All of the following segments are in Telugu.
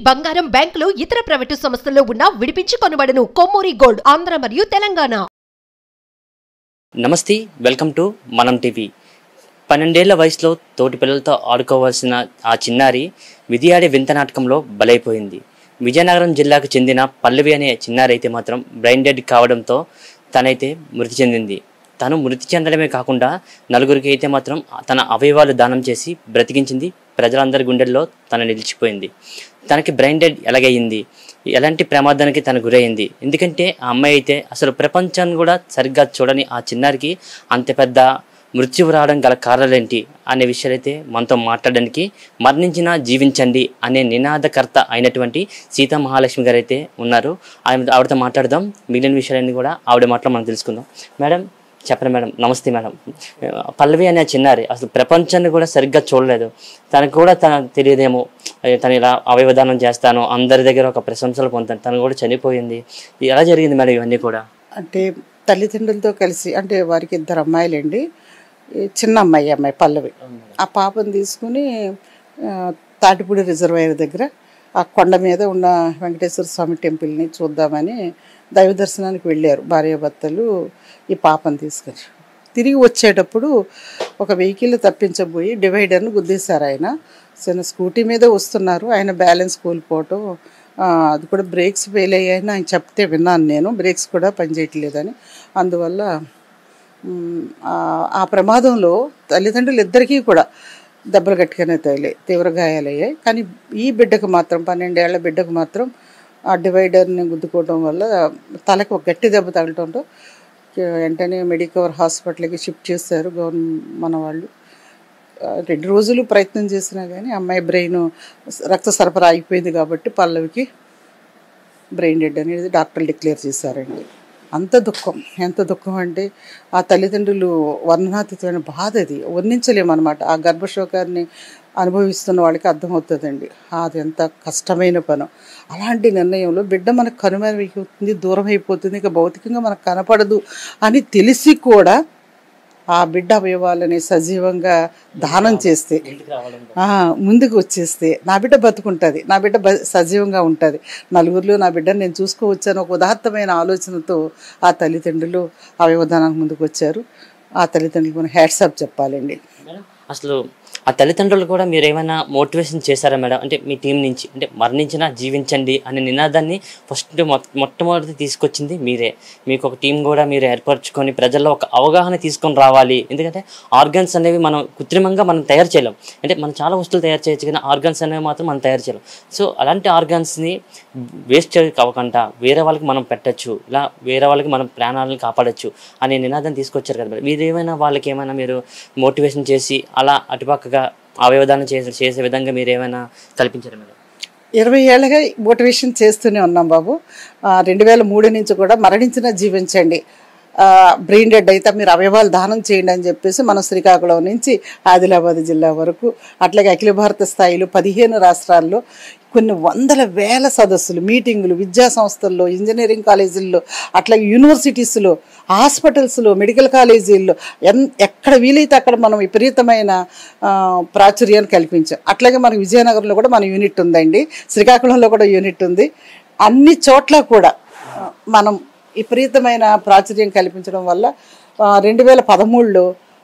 బంగారం బ్యాంకులు ఇతర ప్రైవేటు సంస్థల్లో ఉన్న విడిపించి కొనబడును. కొమ్మూరి గోల్డ్ ఆంధ్ర మరియు తెలంగాణ. నమస్తే, వెల్కమ్ టు మనం టీవీ. 12 ఏళ్ల వయసులో తోటి పిల్లలతో ఆడుకోవాల్సిన ఆ చిన్నారి విధియాడే వింత నాటకంలో బలైపోయింది. విజయనగరం జిల్లాకు చెందిన పల్లవి అనే చిన్నారి అయితే మాత్రం బ్రెయిన్ డెడ్ కావడంతో తనైతే మృతి చెందింది. తను మృతి చెందడమే కాకుండా నలుగురికి అయితే మాత్రం తన అవయవాలు దానం చేసి బ్రతికించింది. ప్రజలందరి గుండెల్లో తను నిలిచిపోయింది. తనకి బ్రెయిన్ డెడ్ ఎలాగయ్యింది, ఎలాంటి ప్రమాదానికి తను గురైంది, ఎందుకంటే ఆ అమ్మాయి అయితే అసలు ప్రపంచాన్ని కూడా సరిగ్గా చూడని ఆ చిన్నారికి అంత పెద్ద మృత్యువు రావడం గల కారణాలేంటి అనే విషయాలైతే మనతో మాట్లాడడానికి మరణించినా జీవించండి అనే నినాదకర్త అయినటువంటి సీతా మహాలక్ష్మి గారు అయితే ఉన్నారు. ఆవిడతో మాట్లాడదాం. మిగిలిన విషయాలన్నీ కూడా ఆవిడ మాటలో మనం తెలుసుకుందాం. మేడం చెప్పండి. మేడం నమస్తే. మేడం పల్లవి అనే చిన్నారి అసలు ప్రపంచాన్ని కూడా సరిగ్గా చూడలేదు. తనకు కూడా తెలియదేమో తను ఇలా అవయవదానం చేస్తాను, అందరి దగ్గర ఒక ప్రశంసలు పొందుతాను, తను కూడా చనిపోయింది. ఎలా జరిగింది మేడం ఇవన్నీ కూడా? అంటే తల్లిదండ్రులతో కలిసి, అంటే వారికి 2 అమ్మాయిలండి. చిన్న అమ్మాయి పల్లవి. ఆ పాపను తీసుకుని తాటిపూడి రిజర్వాయర్ దగ్గర ఆ కొండ మీద ఉన్న వెంకటేశ్వర స్వామి టెంపుల్ని చూద్దామని దైవ దర్శనానికి వెళ్ళారు భార్యాభర్తలు. ఈ పాపను తీసుకొని తిరిగి వచ్చేటప్పుడు ఒక వెహికల్ తప్పించబోయి డివైడర్ను గుద్దేశారు. ఆయన చిన్న స్కూటీ మీద వస్తున్నారు. ఆయన బ్యాలెన్స్ కోల్పోవటం, అది కూడా బ్రేక్స్ ఫెయిల్ అయ్యాయని ఆయన చెప్తే విన్నాను నేను. బ్రేక్స్ కూడా పనిచేయట్లేదని. అందువల్ల ఆ ప్రమాదంలో తల్లిదండ్రులు ఇద్దరికీ కూడా దెబ్బలు గట్టిగానే తగిలాయి, తీవ్ర గాయాలయ్యాయి. కానీ ఈ బిడ్డకు మాత్రం 12 ఏళ్ల బిడ్డకు మాత్రం ఆ డివైడర్ని గుద్దుకోవడం వల్ల తలకు ఒక గట్టి దెబ్బ తగలటంతో వెంటనే మెడికవర్ హాస్పిటల్కి షిఫ్ట్ చేశారు మన వాళ్ళు. 2 రోజులు ప్రయత్నం చేసినా కానీ అమ్మాయి బ్రెయిన్ రక్త సరఫరా అయిపోయింది కాబట్టి పల్లవికి బ్రెయిన్ డెడ్ అనేది డాక్టర్లు డిక్లేర్ చేశారండి. అంత దుఃఖం, ఎంత దుఃఖం అంటే ఆ తల్లిదండ్రులు వర్ణనాతీతమైన బాధ, అది వర్ణించలేమన్నమాట. ఆ గర్భశోకాన్ని అనుభవిస్తున్న వాళ్ళకి అర్థమవుతుందండి అది ఎంత కష్టమైన పని. అలాంటి నిర్ణయంలో బిడ్డ మనకు కనుమరుగైపోతుంది, దూరం అయిపోతుంది, ఇక భౌతికంగా మనకు కనపడదు అని తెలిసి కూడా ఆ బిడ్డ అవయవాలని సజీవంగా దానం చేస్తే, ముందుకు వచ్చేస్తే నా బిడ్డ బతుకుంటుంది, నా బిడ్డ సజీవంగా ఉంటుంది, నలుగురిలో నా బిడ్డను నేను చూసుకోవచ్చాను ఒక ఉదాత్తమైన ఆలోచనతో ఆ తల్లిదండ్రులు అవయవదానానికి ముందుకు వచ్చారు. ఆ తల్లిదండ్రులకు మనం హ్యాట్సాప్ చెప్పాలండి. అసలు ఆ తల్లిదండ్రులు కూడా మీరు ఏమైనా మోటివేషన్ చేశారా మేడం? అంటే మీ టీం నుంచి, అంటే మరణించినా జీవించండి అనే నినాదాన్ని ఫస్ట్ మొట్టమొదటి తీసుకొచ్చింది మీరే. మీకు ఒక టీం కూడా మీరు ఏర్పరచుకొని ప్రజల్లో ఒక అవగాహన తీసుకొని రావాలి. ఎందుకంటే ఆర్గన్స్ అనేవి మనం కృత్రిమంగా మనం తయారు చేయలేం. అంటే మనం చాలా వస్తువులు తయారు చేయొచ్చు కానీ ఆర్గన్స్ అనేవి మాత్రం మనం తయారు చేయలేం. సో అలాంటి ఆర్గన్స్ని వేస్ట్ అవ్వకుండా వేరే వాళ్ళకి మనం పెట్టచ్చు, ఇలా వేరే వాళ్ళకి మనం ప్రాణాలను కాపాడచ్చు అనే నినాదాన్ని తీసుకొచ్చారు కదా. మీరు ఏమైనా వాళ్ళకి ఏమైనా మీరు మోటివేషన్ చేసి అలా అటుపక్కగా అవయవదానం చేసే విధంగా మీరు ఏమైనా కల్పించారు మేడం? 20 ఏళ్ళగా మోటివేషన్ చేస్తూనే ఉన్నాం బాబు. 2003 నుంచి కూడా మరణించిన జీవించండి, బ్రెయిన్ డెడ్ అయితే మీరు అవయవాలు దానం చేయండి అని చెప్పేసి మనం శ్రీకాకుళం నుంచి ఆదిలాబాద్ జిల్లా వరకు, అట్లాగే అఖిల భారత స్థాయిలో 15 రాష్ట్రాల్లో కొన్ని వందల వేల సదస్సులు, మీటింగులు, విద్యా సంస్థల్లో, ఇంజనీరింగ్ కాలేజీల్లో, అట్లాగే యూనివర్సిటీస్లో, హాస్పిటల్స్లో, మెడికల్ కాలేజీల్లో ఎక్కడ వీలైతే అక్కడ మనం విపరీతమైన ప్రాచుర్యాన్ని కల్పించాం. అట్లాగే మనకి విజయనగరంలో కూడా మన యూనిట్ ఉందండి, శ్రీకాకుళంలో కూడా యూనిట్ ఉంది. అన్ని చోట్ల కూడా మనం విపరీతమైన ప్రాచుర్యం కల్పించడం వల్ల 2013లో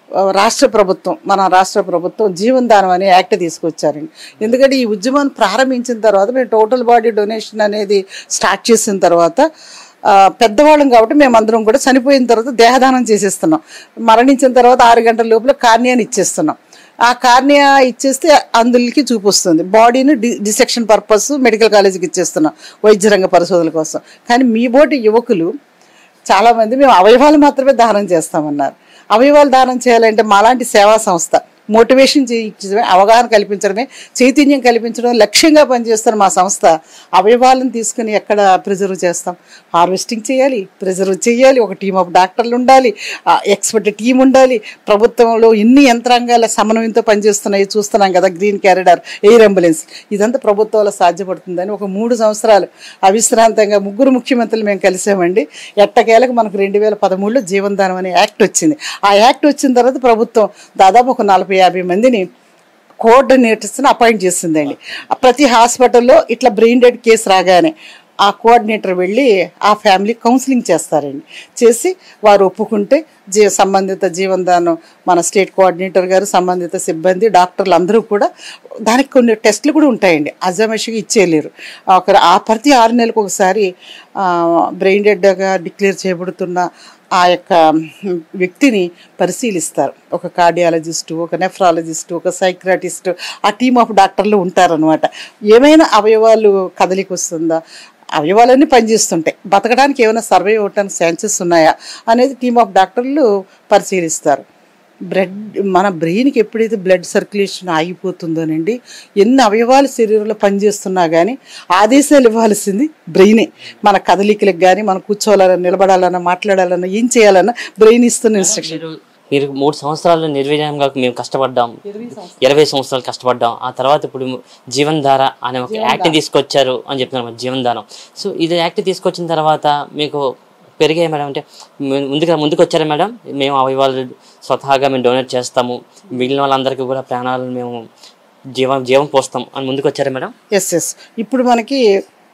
మన రాష్ట్ర ప్రభుత్వం జీవనదానం అనే యాక్ట్ తీసుకొచ్చారండి. ఎందుకంటే ఈ ఉద్యమాన్ని ప్రారంభించిన తర్వాత మేము టోటల్ బాడీ డొనేషన్ అనేది స్టార్ట్ చేసిన తర్వాత పెద్దవాళ్ళం కాబట్టి మేమందరం కూడా చనిపోయిన తర్వాత దేహదానం చేసేస్తున్నాం. మరణించిన తర్వాత 6 గంటల లోపల కార్నియాని ఇచ్చేస్తున్నాం. ఆ కార్నియా ఇచ్చేస్తే అందులోకి చూపిస్తుంది. బాడీని డిసెక్షన్ పర్పస్ మెడికల్ కాలేజీకి ఇచ్చేస్తున్నాం వైద్య రంగ పరిశోధనల కోసం. కానీ మీ బోటి యువకులు చాలామంది మేము అవయవాలు మాత్రమే దానం చేస్తామన్నారు. అవయవాలు దానం చేయాలంటే మాలాంటి సేవా సంస్థ మోటివేషన్ చేయించడమే, అవగాహన కల్పించడమే, చైతన్యం కల్పించడం లక్ష్యంగా పనిచేస్తున్న మా సంస్థ అవయవాలను తీసుకుని ఎక్కడ ప్రిజర్వ్ చేస్తాం? హార్వెస్టింగ్ చేయాలి, ప్రిజర్వ్ చేయాలి, ఒక టీమ్ ఆఫ్ డాక్టర్లు ఉండాలి, ఎక్స్పర్ట్ టీం ఉండాలి. ప్రభుత్వంలో ఇన్ని యంత్రాంగాల సమన్వయంతో పనిచేస్తున్నాయి చూస్తున్నాం కదా, గ్రీన్ క్యారిడార్, ఎయిర్ అంబులెన్స్, ఇదంతా ప్రభుత్వాలు సాధ్యపడుతుందని ఒక 3 సంవత్సరాలు అవిశ్రాంతంగా 3 ముఖ్యమంత్రులు మేము కలిసామండి. ఎట్టకేలకు మనకు 2013లో జీవనదానం అనే యాక్ట్ వచ్చింది. ఆ యాక్ట్ వచ్చిన తర్వాత ప్రభుత్వం దాదాపు ఒక 40-50 మందిని కోఆర్డినేటర్స్ని అపాయింట్ చేసిందండి. ప్రతి హాస్పిటల్లో ఇట్లా బ్రెయిన్ డెడ్ కేసు రాగానే ఆ కోఆర్డినేటర్ వెళ్ళి ఆ ఫ్యామిలీ కౌన్సిలింగ్ చేస్తారండి. చేసి వారు ఒప్పుకుంటే సంబంధిత జీవనదానం మన స్టేట్ కోఆర్డినేటర్ గారు, సంబంధిత సిబ్బంది, డాక్టర్లు అందరూ కూడా దానికి కొన్ని టెస్టులు కూడా ఉంటాయండి. అజామషిగా ఇచ్చేయలేరు. ప్రతి 6 నెలలకు ఒకసారి బ్రెయిన్ డెడ్గా డిక్లేర్ చేయబడుతున్న ఆ యొక్క వ్యక్తిని పరిశీలిస్తారు. ఒక కార్డియాలజిస్టు, ఒక నెఫ్రాలజిస్టు, ఒక సైక్రాటిస్టు, ఆ టీమ్ ఆఫ్ డాక్టర్లు ఉంటారనమాట. ఏమైనా అవయవాలు కదలికి వస్తుందా, అవయవాలన్నీ పనిచేస్తుంటాయి, బతకడానికి ఏమైనా సర్వే అవ్వడానికి ఛాన్సెస్ ఉన్నాయా అనేది టీమ్ ఆఫ్ డాక్టర్లు పరిశీలిస్తారు. మన బ్రెయిన్కి ఎప్పుడైతే బ్లడ్ సర్క్యులేషన్ ఆగిపోతుందోనండి, ఎన్ని అవయవాలు శరీరంలో పనిచేస్తున్నా కానీ ఆదేశాలు ఇవ్వాల్సింది బ్రెయినే. మన కదలికలకు కానీ, మనం కూర్చోవాలన్నా, నిలబడాలన్నా, మాట్లాడాలన్నా, ఏం చేయాలన్నా బ్రెయిన్ ఇస్తున్న ఇన్స్ట్రక్షన్. మీరు 3 సంవత్సరాలు నిర్వీర్యంగా మేము కష్టపడ్డాం, 20 సంవత్సరాలు కష్టపడ్డాం. ఆ తర్వాత ఇప్పుడు జీవనధార అనే ఒక యాక్ట్ తీసుకొచ్చారు అని చెప్తున్నారు, జీవనధారం. సో ఇది యాక్ట్ తీసుకొచ్చిన తర్వాత మీకు పెరిగాయి మేడం, అంటే ముందుకు వచ్చారా మేడం? మేము అవయవాలు స్వతహాగా మేము డొనేట్ చేస్తాము, మిగిలిన వాళ్ళందరికీ కూడా ప్రాణాలను మేము జీవం పోస్తాం అని ముందుకు వచ్చారా మేడం? ఎస్. ఇప్పుడు మనకి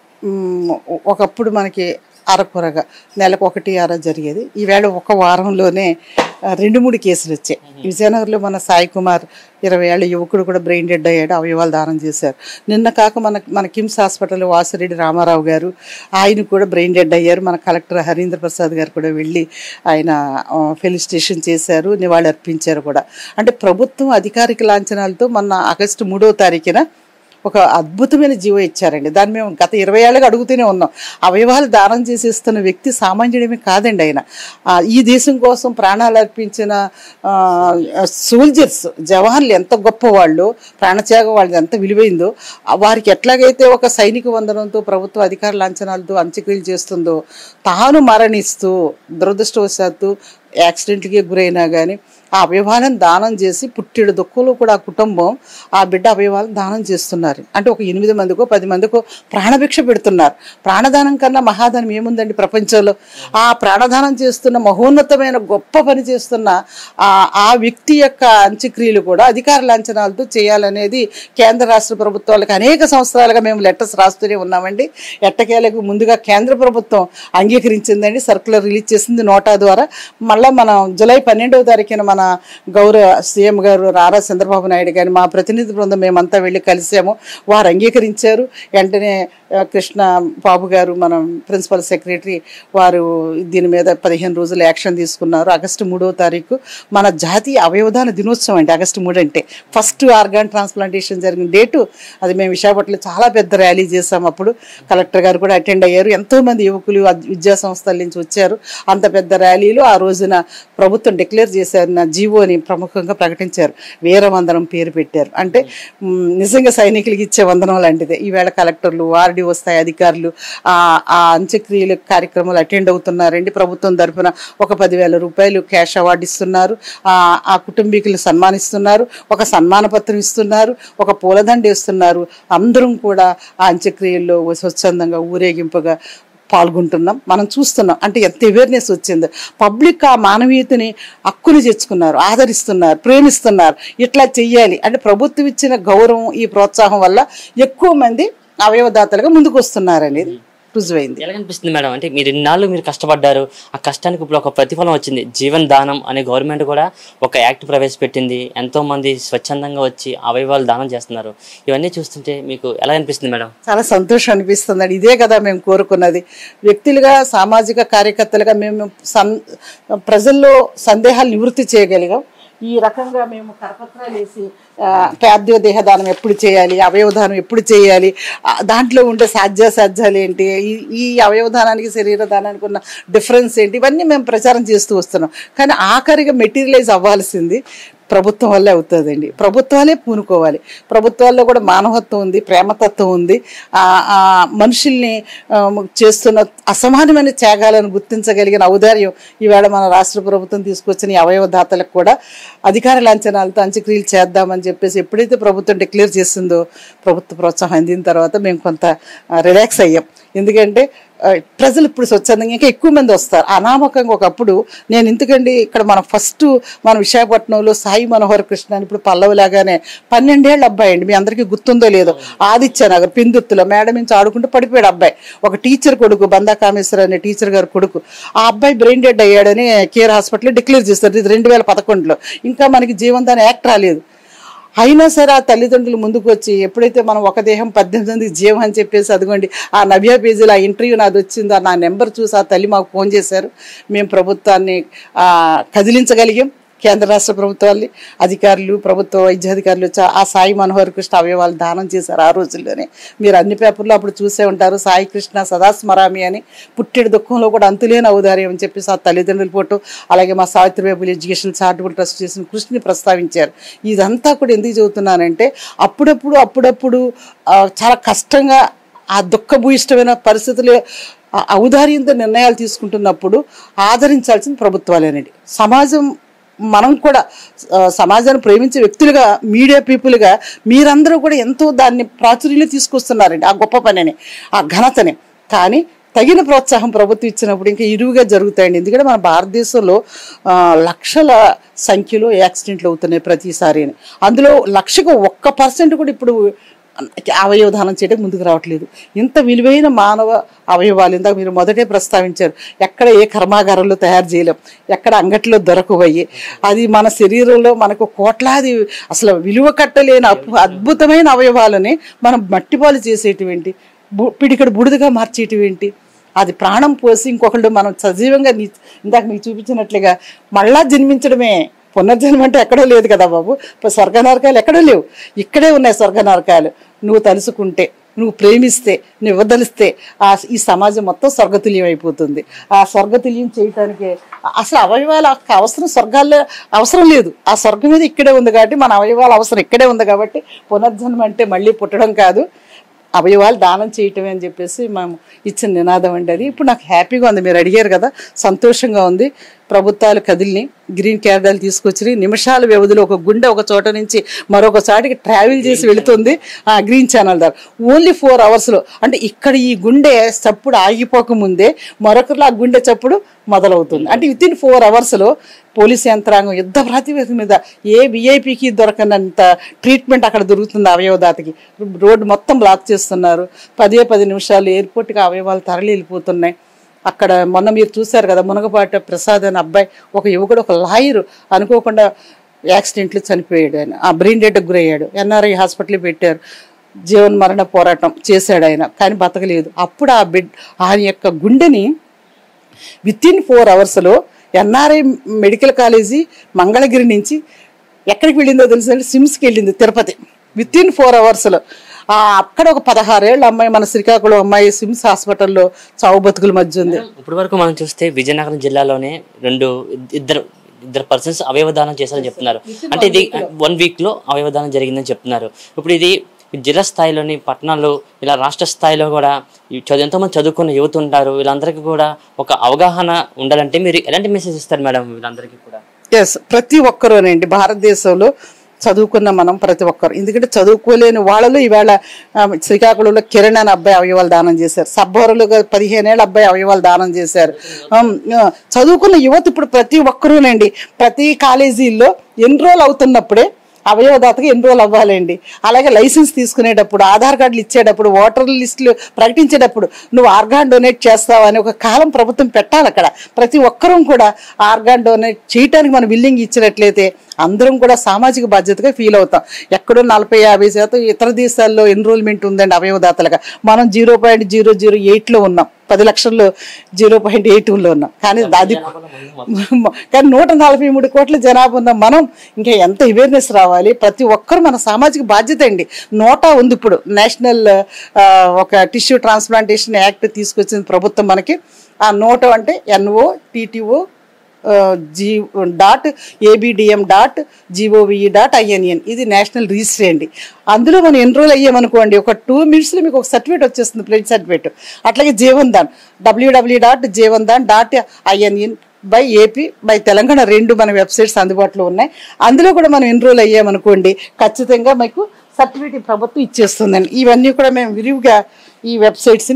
ఒకప్పుడు మనకి అరకొరగా నెలకు 1-6 జరిగేది. ఈవేళ ఒక వారంలోనే 2-3 కేసులు వచ్చాయి. విజయనగరంలో మన సాయి కుమార్ 20 ఏళ్ల యువకుడు కూడా బ్రెయిన్ డెడ్ అయ్యాడు, అవయవాలు దానం చేశారు. నిన్న కాక మన కిమ్స్ హాస్పిటల్లో వాసిరెడ్డి రామారావు గారు, ఆయన కూడా బ్రెయిన్ డెడ్ అయ్యారు. మన కలెక్టర్ హరీంద్ర ప్రసాద్ గారు కూడా వెళ్ళి ఆయన ఫెలిసిటేషన్ చేశారు, నివాళి అర్పించారు కూడా. అంటే ప్రభుత్వం అధికారిక లాంఛనాలతో మొన్న ఆగస్టు 3వ తారీఖున ఒక అద్భుతమైన జీవో ఇచ్చారండి. దాన్ని మేము గత 20 ఏళ్ళగా అడుగుతూనే ఉన్నాం. అవయవాలు దానం చేసేస్తున్న వ్యక్తి సామాన్యుడేమీ కాదండి. ఆయన ఈ దేశం కోసం ప్రాణాలు అర్పించిన సోల్జర్స్, జవాన్లు ఎంత గొప్పవాళ్ళు, ప్రాణత్యాగం వాళ్ళది ఎంత విలువైందో, వారికి ఎట్లాగైతే ఒక సైనిక వందనంతో ప్రభుత్వ అధికార లాంఛనాలతో అంత్యక్రియలు చేస్తుందో, తాను మరణిస్తూ దురదృష్టవశాత్తు యాక్సిడెంట్కి గురైనా కానీ ఆ అవయవాలను దానం చేసి పుట్టిడు దుఃఖంలో కూడా ఆ కుటుంబం ఆ బిడ్డ అవయవాలను దానం చేస్తున్నారు. అంటే ఒక 8 మందికో 10 మందికో ప్రాణభిక్ష పెడుతున్నారు. ప్రాణదానం కన్నా మహాదానం ఏముందండి ప్రపంచంలో? ఆ ప్రాణదానం చేస్తున్న మహోన్నతమైన గొప్ప పని చేస్తున్న ఆ వ్యక్తి యొక్క అంత్యక్రియలు కూడా అధికార లాంఛనాలతో చేయాలనేది కేంద్ర రాష్ట్ర ప్రభుత్వాలకు అనేక సంవత్సరాలుగా మేము లెటర్స్ రాస్తూనే ఉన్నామండి. ఎట్టకేలకు ముందుగా కేంద్ర ప్రభుత్వం అంగీకరించిందండి, సర్కులర్ రిలీజ్ చేసింది నోటా ద్వారా. మళ్ళీ మనం జూలై 12వ తారీఖున మన గౌరవ సీఎం గారు నారా చంద్రబాబు నాయుడు గారిని మా ప్రతినిధి బృందం మేమంతా వెళ్ళి కలిసాము. వారు అంగీకరించారు. వెంటనే కృష్ణ బాబు గారు మన ప్రిన్సిపల్ సెక్రటరీ వారు దీని మీద 15 రోజులు యాక్షన్ తీసుకున్నారు. ఆగస్టు 3వ తారీఖు మన జాతీయ అవయవదాన దినోత్సవం అండి. ఆగస్టు 3 అంటే ఫస్ట్ ఆర్గాన్ ట్రాన్స్ప్లాంటేషన్ జరిగిన డేటు అది. మేము విశాఖపట్నంలో చాలా పెద్ద ర్యాలీ చేసాం. అప్పుడు కలెక్టర్ గారు కూడా అటెండ్ అయ్యారు. ఎంతోమంది యువకులు విద్యా సంస్థల నుంచి వచ్చారు. అంత పెద్ద ర్యాలీలో ఆ రోజున ప్రభుత్వం డిక్లేర్ చేశారు, నా జీవోని ప్రముఖంగా ప్రకటించారు. వీరవందనం పేరు పెట్టారు. అంటే నిజంగా సైనికులకి ఇచ్చే వందనం లాంటిదే. ఈవేళ కలెక్టర్లు, ఆర్డీఓ స్థాయి అధికారులు ఆ అంత్యక్రియల కార్యక్రమాలు అటెండ్ అవుతున్నారండి. ప్రభుత్వం తరఫున ఒక 10,000 రూపాయలు క్యాష్ అవార్డు ఇస్తున్నారు. ఆ కుటుంబీకులు సన్మానిస్తున్నారు, ఒక సన్మాన పత్రం ఇస్తున్నారు, ఒక పూలదండ ఇస్తున్నారు. అందరం కూడా ఆ అంత్యక్రియల్లో స్వచ్ఛందంగా ఊరేగింపుగా పాల్గొంటున్నాం. మనం చూస్తున్నాం అంటే ఎంత అవేర్నెస్ వచ్చిందో. పబ్లిక్ ఆ మానవీయతని హక్కుని తెచ్చుకున్నారు, ఆదరిస్తున్నారు, ప్రేమిస్తున్నారు. ఇట్లా చెయ్యాలి అంటే ప్రభుత్వం ఇచ్చిన గౌరవం, ఈ ప్రోత్సాహం వల్ల ఎక్కువ మంది అవయవదాతలుగా ముందుకు వస్తున్నారనేది రుజువైంది. ఎలా అనిపిస్తుంది మేడం? అంటే మీరు ఇన్నాళ్ళు మీరు కష్టపడ్డారు, ఆ కష్టానికి ఇప్పుడు ఒక ప్రతిఫలం వచ్చింది. జీవన్ దానం అనే గవర్నమెంట్ కూడా ఒక యాక్ట్ ప్రవేశపెట్టింది. ఎంతో మంది స్వచ్ఛందంగా వచ్చి అవయవాలు దానం చేస్తున్నారు. ఇవన్నీ చూస్తుంటే మీకు ఎలా అనిపిస్తుంది మేడం? చాలా సంతోషం అనిపిస్తుంది. ఇదే కదా మేము కోరుకున్నది. వ్యక్తులుగా, సామాజిక కార్యకర్తలుగా మేము ప్రజల్లో సందేహాలు నివృత్తి చేయగలిగాం. ఈ రకంగా మేము కరపత్రాలు వేసి పార్థివ దేహదానం ఎప్పుడు చేయాలి, అవయవదానం ఎప్పుడు చేయాలి, దాంట్లో ఉండే సాధ్యాసాధ్యాలు ఏంటి, ఈ అవయవదానానికి శరీర దానానికి ఉన్న డిఫరెన్స్ ఏంటి, ఇవన్నీ మేము ప్రచారం చేస్తూ వస్తున్నాం. కానీ ఆఖరిగా మెటీరియలైజ్ అవ్వాల్సింది ప్రభుత్వం వల్లే అవుతుందండి. ప్రభుత్వాలే పూనుకోవాలి. ప్రభుత్వాల్లో కూడా మానవత్వం ఉంది, ప్రేమతత్వం ఉంది. మనుషుల్ని చేస్తున్న అసమానమైన త్యాగాలను గుర్తించగలిగిన ఔదార్యం ఈవేళ మన రాష్ట్ర ప్రభుత్వం తీసుకొచ్చిన ఈ అవయవదాతలకు కూడా అధికార లాంఛనాలతో అంత్యక్రియలు చేద్దామని చెప్పేసి ఎప్పుడైతే ప్రభుత్వం డిక్లేర్ చేసిందో, ప్రభుత్వ ప్రోత్సాహం అందిన తర్వాత మేము కొంత రిలాక్స్ అయ్యాం. ఎందుకంటే ప్రజలు ఇప్పుడు స్వచ్ఛందంగా ఇంకా ఎక్కువ మంది వస్తారు. అనామకంగా ఒకప్పుడు నేను ఎందుకండి ఇక్కడ మన విశాఖపట్నంలో సాయి మనోహర్ కృష్ణ అని ఇప్పుడు పల్లవిలాగానే 12 ఏళ్ళ అబ్బాయి అండి, మీ అందరికీ గుర్తుందో లేదో, ఆదిత్య నగర్ పిందుత్తులో మేడం నుంచి ఆడుకుంటూ పడిపోయాడు అబ్బాయి. ఒక టీచర్ కొడుకు, బందా కామేశ్వర్ అనే టీచర్ గారు కొడుకు. ఆ అబ్బాయి బ్రెయిన్ డెడ్ అయ్యాడని కేర్ హాస్పిటల్లో డిక్లేర్ చేస్తారు. ఇది 2011లో. ఇంకా మనకి జీవందాన్ యాక్ట్ రాలేదు. అయినా సరే ఆ తల్లిదండ్రులు ముందుకు వచ్చి ఎప్పుడైతే మనం ఒక దేహం 18 మందికి జీవం అని చెప్పేసి, అదిగోండి ఆ నవ్య పేజీలో ఆ ఇంటర్వ్యూ నాది వచ్చిందో, నా నెంబర్ చూసి ఆ తల్లి మాకు ఫోన్ చేశారు. మేము ప్రభుత్వాన్ని కదిలించగలిగాం. కేంద్ర రాష్ట్ర ప్రభుత్వాన్ని అధికారులు, ప్రభుత్వ వైద్యాధికారులు వచ్చి ఆ సాయి మనోహర్ కృష్ణ అవయవాలు దానం చేశారు ఆ రోజుల్లోనే. మీరు అన్ని పేపర్లో అప్పుడు చూసే ఉంటారు. సాయి కృష్ణ సదా స్మరామి అని, పుట్టెడు దుఃఖంలో కూడా అంతులేని ఔదార్యం అని చెప్పేసి ఆ తల్లిదండ్రుల ఫోటో, అలాగే మా సావిత్రిబాయి ఎడ్యుకేషన్ చారిటబుల్ ట్రస్ట్ చేసిన కృషిని ప్రస్తావించారు. ఇదంతా కూడా ఎందుకు చెబుతున్నానంటే అప్పుడప్పుడు చాలా కష్టంగా ఆ దుఃఖభూయిష్టమైన పరిస్థితులు ఔదార్యంతో నిర్ణయాలు తీసుకుంటున్నప్పుడు ఆదరించాల్సిన ప్రభుత్వాలేనండి. మనం కూడా సమాజాన్ని ప్రేమించే వ్యక్తులుగా, మీడియా పీపుల్గా మీరందరూ కూడా ఎంతో దాన్ని ప్రాచుర్యంలో తీసుకొస్తున్నారండి, ఆ గొప్ప పనిని, ఆ ఘనతని. కానీ తగిన ప్రోత్సాహం ప్రభుత్వం ఇచ్చినప్పుడు ఇంకా ఇరువుగా జరుగుతాయండి. ఎందుకంటే మన భారతదేశంలో లక్షల సంఖ్యలో యాక్సిడెంట్లు అవుతున్నాయి ప్రతిసారి. అందులో 1% కూడా ఇప్పుడు అవయవ దానం చేయడం ముందుకు రావట్లేదు. ఇంత విలువైన మానవ అవయవాలు ఇందాక మీరు మొదటే ప్రస్తావించారు. ఎక్కడ ఏ కర్మాగారంలో తయారు చేయలేం, ఎక్కడ అంగట్లో దొరకవయ్యి. అది మన శరీరంలో మనకు కోట్లాది అసలు విలువ కట్టలేని అద్భుతమైన అవయవాలని మనం మట్టిపాలు చేసేటువంటి, పిడికడు బుడిదగా మార్చేటువంటి, అది ప్రాణం పోసి ఇంకొకళ్ళు మనం సజీవంగా ఇందాక మీకు చూపించినట్లుగా మళ్ళా జన్మించడమే. పునర్జన్మ అంటే ఎక్కడో లేదు కదా బాబు. స్వర్గ నరకాలు ఎక్కడో లేవు, ఇక్కడే ఉన్నాయి స్వర్గ నరకాలు. నువ్వు తలుసుకుంటే, నువ్వు ప్రేమిస్తే, నువ్వు ఇవ్వదలిస్తే ఈ సమాజం మొత్తం స్వర్గతుల్యం అయిపోతుంది. ఆ స్వర్గతుల్యం చేయటానికి అసలు అవయవాల అవసరం స్వర్గాల్లో అవసరం లేదు. ఆ స్వర్గం మీద ఇక్కడే ఉంది కాబట్టి మన అవయవాల అవసరం ఇక్కడే ఉంది కాబట్టి పునర్జన్మ అంటే మళ్ళీ పుట్టడం కాదు, అవయవాలు దానం చేయటమే అని చెప్పేసి మేము ఇచ్చిన నినాదం అండి అది. ఇప్పుడు నాకు హ్యాపీగా ఉంది, మీరు అడిగారు కదా, సంతోషంగా ఉంది. ప్రభుత్వాలు కదిలిని గ్రీన్ క్యారిడార్లు తీసుకొచ్చి నిమిషాల వ్యవధిలో ఒక గుండె ఒక చోట నుంచి మరొక చాటికి ట్రావెల్ చేసి వెళుతుంది ఆ గ్రీన్ ఛానల్ ద్వారా. ఓన్లీ 4 అవర్స్లో. అంటే ఇక్కడ ఈ గుండె చప్పుడు ఆగిపోకముందే మరొకరిలో ఆ గుండె చప్పుడు మొదలవుతుంది. అంటే విత్ ఇన్ 4 అవర్స్లో పోలీస్ యంత్రాంగం యుద్ధ ప్రాతిపదిక మీద ఏ విఐపికి దొరకనంత ట్రీట్మెంట్ అక్కడ దొరుకుతుంది అవయవదాతకి. రోడ్డు మొత్తం బ్లాక్ చేస్తున్నారు. 10 నిమిషాలు ఎయిర్పోర్ట్కి అవయవాలు తరలి వెళ్ళిపోతున్నాయి. అక్కడ మొన్న మీరు చూశారు కదా, మునగపాటి ప్రసాద్ అనే అబ్బాయి, ఒక యువకుడు, ఒక లాయరు అనుకోకుండా యాక్సిడెంట్లు చనిపోయాడు. ఆయన ఆ బ్రెయిన్ డెడ్కి గురయ్యాడు. ఎన్ఆర్ఐ హాస్పిటల్ పెట్టారు. జీవన్మరణ పోరాటం చేశాడు ఆయన, కానీ బతకలేదు. అప్పుడు ఆయన యొక్క గుండెని విత్ ఇన్ 4 అవర్స్లో ఎన్ఆర్ఐ మెడికల్ కాలేజీ మంగళగిరి నుంచి ఎక్కడికి వెళ్ళిందో తెలుసండి, సిమ్స్కి వెళ్ళింది, తిరుపతి. విత్ ఇన్ 4 అవర్స్లో. అక్కడ ఒక 16 ఏళ్ళ అమ్మాయి, మన శ్రీకాకుళం అమ్మాయి సిమ్స్ హాస్పిటల్లో చావు బతుకుల మధ్య ఉంది. ఇప్పటి వరకు మనం చూస్తే విజయనగరం జిల్లాలోనే ఇద్దరు పర్సన్స్ అవయవదానం చేశారని చెప్తున్నారు. అంటే ఇది 1 వీక్లో అవయవదానం జరిగిందని చెప్తున్నారు. ఇప్పుడు ఇది జిల్లా స్థాయిలోని, పట్టణాల్లో, ఇలా రాష్ట్ర స్థాయిలో కూడా ఎంతోమంది చదువుకున్న యువత ఉంటారు. వీళ్ళందరికీ కూడా ఒక అవగాహన ఉండాలంటే మీరు ఎలాంటి మెసేజ్ ఇస్తారు మేడం వీళ్ళందరికీ కూడా? ప్రతి ఒక్కరూనండి భారతదేశంలో చదువుకున్న మనం ప్రతి ఒక్కరు. ఎందుకంటే చదువుకోలేని వాళ్ళలో ఈవేళ శ్రీకాకుళంలో కిరణ్ అనే అబ్బాయి అవయవాలు దానం చేశారు. సబ్బోరలో 15 ఏళ్ళ అబ్బాయి అవయవాలు దానం చేశారు. చదువుకున్న యువత ఇప్పుడు ప్రతి ఒక్కరూనండి ప్రతి కాలేజీల్లో ఎన్రోల్ అవుతున్నప్పుడే అవయవదాతగా ఎన్రోల్ అవ్వాలండి. అలాగే లైసెన్స్ తీసుకునేటప్పుడు, ఆధార్ కార్డులు ఇచ్చేటప్పుడు, ఓటర్ లిస్టులు ప్రకటించేటప్పుడు నువ్వు ఆర్గాన్ డొనేట్ చేస్తావని ఒక కాలం ప్రభుత్వం పెట్టాలి. అక్కడ ప్రతి ఒక్కరూ కూడా ఆర్గాన్ డొనేట్ చేయడానికి మనం విల్లింగ్ ఇచ్చినట్లయితే అందరం కూడా సామాజిక బాధ్యతగా ఫీల్ అవుతాం. ఎక్కడో 40-50% ఇతర దేశాల్లో ఎన్రోల్మెంట్ ఉందండి అవయవదాతలుగా. మనం 0.008లో ఉన్నాం, 10 లక్షల్లో 0.82లో ఉన్నాం. కానీ అది 143 కోట్ల జనాభా ఉన్నాం మనం. ఇంకా ఎంత అవేర్నెస్ రావాలి. ప్రతి ఒక్కరు మన సామాజిక బాధ్యత అండి. నోటా ఉంది ఇప్పుడు, నేషనల్ ఒక టిష్యూ ట్రాన్స్ప్లాంటేషన్ యాక్ట్ తీసుకొచ్చింది ప్రభుత్వం మనకి. ఆ నోటా అంటే NOTO.ABDM.GOVE.INN ఇది నేషనల్ రిజిస్ట్రీ అండి. అందులో మనం ఎన్రోల్ అయ్యామనుకోండి, ఒక 2 minutesలో మీకు ఒక సర్టిఫికేట్ వచ్చేస్తుంది, బ్లడ్ సర్టిఫికేట్. అట్లాగే Jeevandan www.jeevandan.in by AP by Telangana 2 మన వెబ్సైట్స్ అందుబాటులో ఉన్నాయి. అందులో కూడా మనం ఎన్రోల్ అయ్యామనుకోండి, ఖచ్చితంగా మీకు సర్టిఫికేట్ ప్రభుత్వం ఇచ్చేస్తుందండి. ఇవన్నీ కూడా మేము విరివిగా ఈ వెబ్సైట్స్ని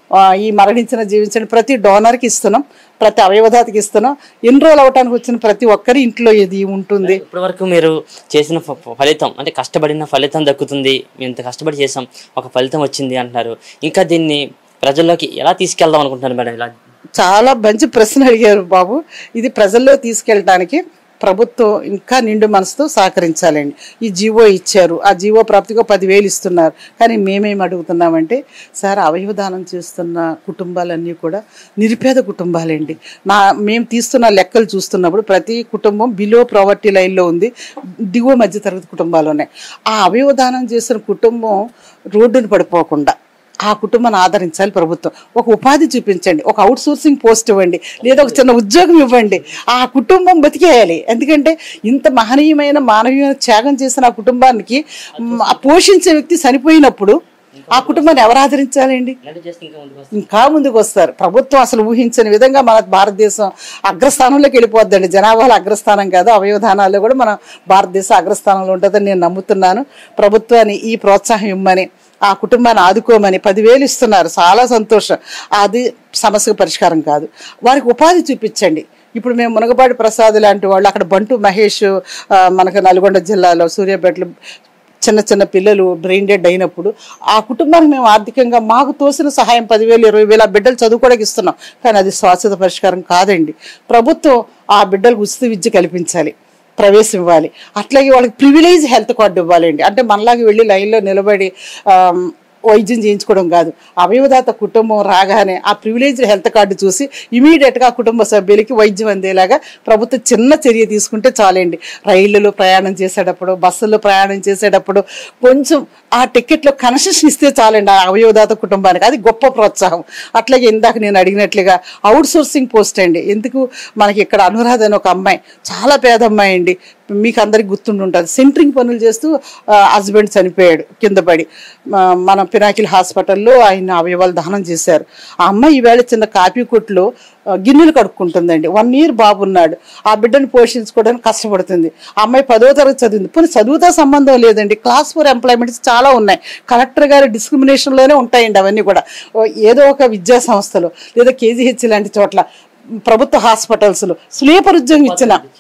ఈ మరణించిన జీవించండి ప్రతి డోనర్కి ఇస్తున్నాం, ప్రతి అవయవదాతకి ఇస్తున్నాం. ఎన్రోల్ అవడానికి వచ్చిన ప్రతి ఒక్కరి ఇంట్లో ఇది ఉంటుంది. ఇప్పటి వరకు మీరు చేసిన ఫలితం అంటే కష్టపడిన ఫలితం దక్కుతుంది, మేము ఇంత కష్టపడి చేసాం, ఒక ఫలితం వచ్చింది అంటున్నారు. ఇంకా దీన్ని ప్రజల్లోకి ఎలా తీసుకెళ్దాం అనుకుంటున్నారు మేడం? ఇలా చాలా మంచి ప్రశ్న అడిగారు బాబు. ఇది ప్రజల్లో తీసుకెళ్ళడానికి ప్రభుత్వం ఇంకా నిండు మనసుతో సహకరించాలండి. ఈ జీవో ఇచ్చారు, ఆ జీవో ప్రాప్తిగా 10,000 ఇస్తున్నారు. కానీ మేమేం అడుగుతున్నామంటే, సార్ అవయవదానం చేస్తున్న కుటుంబాలన్నీ కూడా నిరుపేద కుటుంబాలండి. మేము తీస్తున్న లెక్కలు చూస్తున్నప్పుడు ప్రతి కుటుంబం బిలో ప్రావర్టీ లైన్లో ఉంది, దిగువ మధ్యతరగతి కుటుంబాలు ఉన్నాయి. ఆ అవయవదానం చేస్తున్న కుటుంబం రోడ్డును పడిపోకుండా ఆ కుటుంబాన్ని ఆదరించాలి ప్రభుత్వం. ఒక ఉపాధి చూపించండి, ఒక అవుట్ సోర్సింగ్ పోస్ట్ ఇవ్వండి, లేదా ఒక చిన్న ఉద్యోగం ఇవ్వండి. ఆ కుటుంబం బతికేయాలి. ఎందుకంటే ఇంత మహనీయమైన మానవీయ త్యాగం చేసిన ఆ కుటుంబానికి పోషించే వ్యక్తి చనిపోయినప్పుడు ఆ కుటుంబాన్ని ఎవరు ఆదరించాలండి? ఇంకా ముందుకు వస్తారు. ప్రభుత్వం అసలు ఊహించని విధంగా మన భారతదేశం అగ్రస్థానంలోకి వెళ్ళిపోద్దండి. జనాభాలో అగ్రస్థానం కాదు, అవయవదానాల్లో కూడా మన భారతదేశం అగ్రస్థానంలో ఉంటుందని నేను నమ్ముతున్నాను. ప్రభుత్వాన్ని ఈ ప్రోత్సాహం ఇవ్వమని, ఆ కుటుంబాన్ని ఆదుకోమని 10,000 ఇస్తున్నారు, చాలా సంతోషం. అది సమస్యకు పరిష్కారం కాదు. వారికి ఉపాధి చూపించండి. ఇప్పుడు మేము మునగపాటి ప్రసాద్ లాంటి వాళ్ళు, అక్కడ బంటు మహేష్ మనకు నల్గొండ జిల్లాలో సూర్యాపేటలో చిన్న చిన్న పిల్లలు బ్రెయిన్ డెడ్ అయినప్పుడు ఆ కుటుంబానికి మేము ఆర్థికంగా మాకు తోసిన సహాయం 10,000, 20,000 ఆ బిడ్డలు చదువుకోవడానికి ఇస్తున్నాం. కానీ అది శాశ్వత పరిష్కారం కాదండి. ప్రభుత్వం ఆ బిడ్డలకు ఉచిత విద్య కల్పించాలి, ప్రవేశం ఇవ్వాలి. అట్లాగే వాళ్ళకి ప్రివిలేజ్ హెల్త్ కార్డు ఇవ్వాలండి. అంటే మనలాగా వెళ్ళి లైన్లో నిలబడి వైద్యం చేయించుకోవడం కాదు. అవయవదాత కుటుంబం రాగానే ఆ ప్రివిలేజ్డ్ హెల్త్ కార్డు చూసి ఇమీడియట్గా కుటుంబ సభ్యులకి వైద్యం అందేలాగా ప్రభుత్వం చిన్న చర్య తీసుకుంటే చాలండి. రైళ్లలో ప్రయాణం చేసేటప్పుడు, బస్సుల్లో ప్రయాణం చేసేటప్పుడు కొంచెం ఆ టికెట్లో కన్సెషన్ ఇస్తే చాలండి ఆ అవయవదాత కుటుంబానికి. అది గొప్ప ప్రోత్సాహం. అట్లాగే ఇందాక నేను అడిగినట్లుగా అవుట్ సోర్సింగ్ పోస్ట్ అండి. ఎందుకు మనకి ఇక్కడ అనురాధ అని ఒక అమ్మాయి, చాలా పేద అమ్మాయి అండి, మీకు అందరికి గుర్తుండుంటుంది. సెంట్రింగ్ పనులు చేస్తూ హస్బెండ్ చనిపోయాడు కింద పడి. మన పినాకిల్ హాస్పిటల్లో ఆయన అవయవాలు దానం చేశారు. ఆ అమ్మాయి ఈవేళ చిన్న కాఫీ కొట్లో గిన్నెలు కడుక్కుంటుందండి. 1 year బాబు ఉన్నాడు. ఆ బిడ్డను పోషించుకోవడానికి కష్టపడుతుంది. ఆ అమ్మాయి 10వ తరగతి చదివింది. పోనీ చదువుతో సంబంధం లేదండి, క్లాస్ 4 ఎంప్లాయ్మెంట్స్ చాలా ఉన్నాయి. కలెక్టర్ గారి డిస్క్రిమినేషన్లోనే ఉంటాయండి అవన్నీ కూడా. ఏదో ఒక విద్యా సంస్థలు లేదా KGH లాంటి చోట్ల, ప్రభుత్వ హాస్పిటల్స్లో స్లీపర్ ఉద్యోగం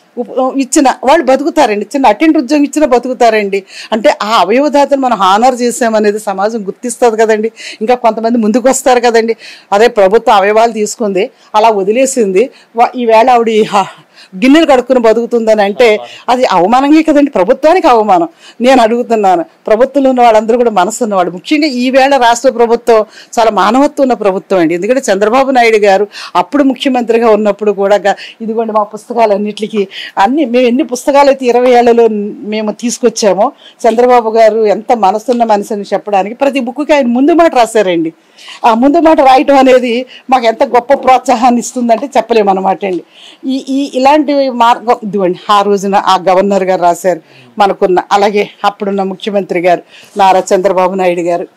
ఇచ్చిన వాళ్ళు బతుకుతారండి. చిన్న అటెండర్ ఉద్యోగం ఇచ్చినా బతుకుతారండి. అంటే ఆ అవయవదాతను మనం హానర్ చేసామనేది సమాజం గుర్తిస్తుంది కదండి. ఇంకా కొంతమంది ముందుకు వస్తారు కదండి. అదే ప్రభుత్వం అవయవాలు తీసుకుంది, అలా వదిలేసింది, ఈవేళ ఆవిడ గిన్నెలు కడుక్కుని బతుకుతుందని అంటే అది అవమానంగా కదండి, ప్రభుత్వానికి అవమానం. నేను అడుగుతున్నాను, ప్రభుత్వంలో ఉన్న వాళ్ళందరూ కూడా మనసు ఉన్నవాళ్ళు. ముఖ్యంగా ఈవేళ రాష్ట్ర ప్రభుత్వం చాలా మానవత్వం ఉన్న ప్రభుత్వం అండి. ఎందుకంటే చంద్రబాబు నాయుడు గారు అప్పుడు ముఖ్యమంత్రిగా ఉన్నప్పుడు కూడా ఇదిగోండి మా పుస్తకాలన్నిటికీ మేము ఎన్ని పుస్తకాలు అయితే 20 ఏళ్లలో మేము తీసుకొచ్చామో, చంద్రబాబు గారు ఎంత మనసున్న మనిషి అని చెప్పడానికి ప్రతి బుక్కి ఆయన ముందు మాట రాశారండి. ఆ ముందు మాట రాయటం అనేది మాకు ఎంత గొప్ప ప్రోత్సాహాన్ని ఇస్తుందంటే చెప్పలేము అన్నమాట అండి. ఇలాంటి మార్గం ఇదిగోండి ఆ రోజున ఆ గవర్నర్ గారు రాశారు మనకున్న, అలాగే అప్పుడున్న ముఖ్యమంత్రి గారు నారా చంద్రబాబు నాయుడు గారు.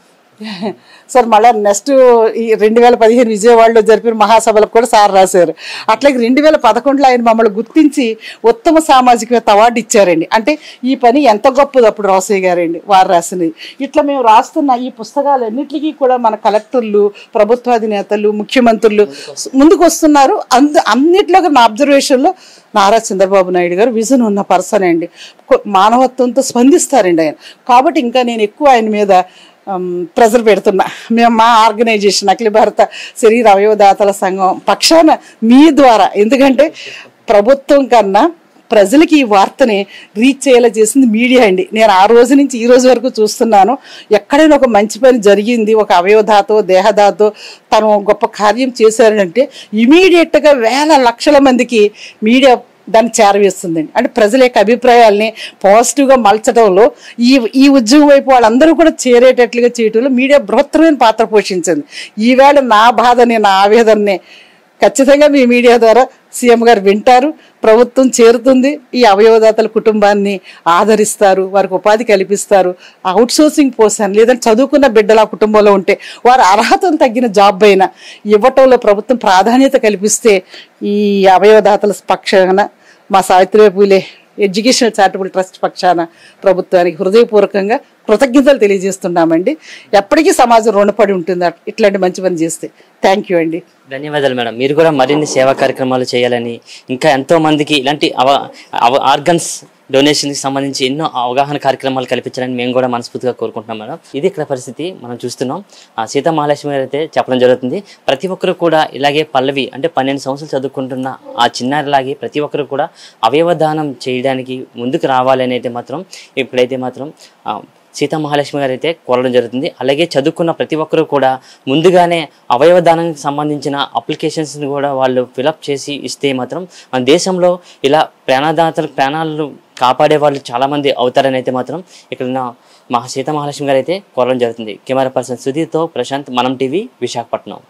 సార్ మళ్ళీ నెక్స్ట్ ఈ 2015 విజయవాడలో జరిపిన మహాసభలకు కూడా సార్ రాశారు. అట్లాగే 2011లో ఆయన మమ్మల్ని గుర్తించి ఉత్తమ సామాజికవేత్త అవార్డు ఇచ్చారండి. అంటే ఈ పని ఎంత గొప్పది అప్పుడు రాసయ్య గారండి వారు రాసినవి. ఇట్లా మేము రాస్తున్న ఈ పుస్తకాలన్నిటికీ కూడా మన కలెక్టర్లు, ప్రభుత్వాధినేతలు, ముఖ్యమంత్రులు ముందుకు వస్తున్నారు. అన్నిట్లో నా అబ్జర్వేషన్లో నారా చంద్రబాబు నాయుడు గారు విజన్ ఉన్న పర్సన్ అండి. మానవత్వంతో స్పందిస్తారండి ఆయన. కాబట్టి ఇంకా నేను ఎక్కువ ఆయన మీద ప్రెజర్ పెడుతున్నా. మేము మా ఆర్గనైజేషన్ అఖిల భారత శరీర అవయవదాతల సంఘం పక్షాన మీ ద్వారా, ఎందుకంటే ప్రభుత్వం కన్నా ప్రజలకి ఈ వార్తని రీచ్ అయ్యేలా చేసింది మీడియా అండి. నేను ఆ రోజు నుంచి ఈ రోజు వరకు చూస్తున్నాను, ఎక్కడైనా ఒక మంచి పని జరిగింది, ఒక అవయవదాతో దేహదాతో తను గొప్ప కార్యం చేశారంటే ఇమీడియట్గా వేల లక్షల మందికి మీడియా దాన్ని చేరవేస్తుందండి. అంటే ప్రజల యొక్క అభిప్రాయాల్ని పాజిటివ్గా మలచడంలో ఈ ఉద్యోగం వైపు వాళ్ళందరూ కూడా చేరేటట్లుగా చేయటంలో మీడియా బృహత్తరమైన పాత్ర పోషించింది. ఈవేళ నా బాధని, నా ఆవేదనని ఖచ్చితంగా మీ మీడియా ద్వారా సీఎం గారు వింటారు, ప్రభుత్వం చేరుతుంది, ఈ అవయవదాతల కుటుంబాన్ని ఆదరిస్తారు, వారికి ఉపాధి కల్పిస్తారు. అవుట్ సోర్సింగ్ పోస్ట్ లేదంటే చదువుకున్న బిడ్డలు ఆ కుటుంబంలో ఉంటే వారు అర్హతను తగ్గిన జాబ్ అయినా ఇవ్వటంలో ప్రభుత్వం ప్రాధాన్యత కల్పిస్తే ఈ అవయవదాతల పక్షాన మా Savitribai Phule educational charitable trust పక్షాన ప్రభుత్వానికి హృదయపూర్వకంగా కృతజ్ఞతలు తెలియజేస్తున్నామండి. ఎప్పటికీ సమాజం రుణపడి ఉంటుంది ఇట్లాంటి మంచి పని చేస్తే. థ్యాంక్ యూ అండి. ధన్యవాదాలు మేడం. మీరు కూడా మరిన్ని సేవా కార్యక్రమాలు చేయాలని, ఇంకా ఎంతో మందికి ఇలాంటి ఆర్గన్స్ డొనేషన్కి సంబంధించి ఎన్నో అవగాహన కార్యక్రమాలు కల్పించాలని మేము కూడా మనస్ఫూర్తిగా కోరుకుంటున్నాం మేడం. ఇది ఇక్కడ పరిస్థితి మనం చూస్తున్నాం. సీతా మహాలక్ష్మి గారు అయితే చెప్పడం జరుగుతుంది, ప్రతి ఒక్కరు కూడా ఇలాగే పల్లవి అంటే 12 సంవత్సరాలు చదువుకుంటున్న ఆ చిన్నారిలాగే ప్రతి ఒక్కరు కూడా అవయవదానం చేయడానికి ముందుకు రావాలని అయితే మాత్రం ఇప్పుడైతే మాత్రం సీతా మహాలక్ష్మి గారు అయితే కోరడం జరుగుతుంది. అలాగే చదువుకున్న ప్రతి ఒక్కరు కూడా ముందుగానే అవయవదానానికి సంబంధించిన అప్లికేషన్స్ని కూడా వాళ్ళు ఫిలప్ చేసి ఇస్తే మాత్రం మన దేశంలో ఇలా ప్రాణాలు కాపాడే వాళ్ళు చాలామంది అవుతారని అయితే మాత్రం ఇక్కడ సీతా మహాలక్ష్మి గారు అయితే కోరడం జరుగుతుంది. కెమెరా పర్సన్ సుధీర్తో ప్రశాంత్, మనం టీవీ, విశాఖపట్నం.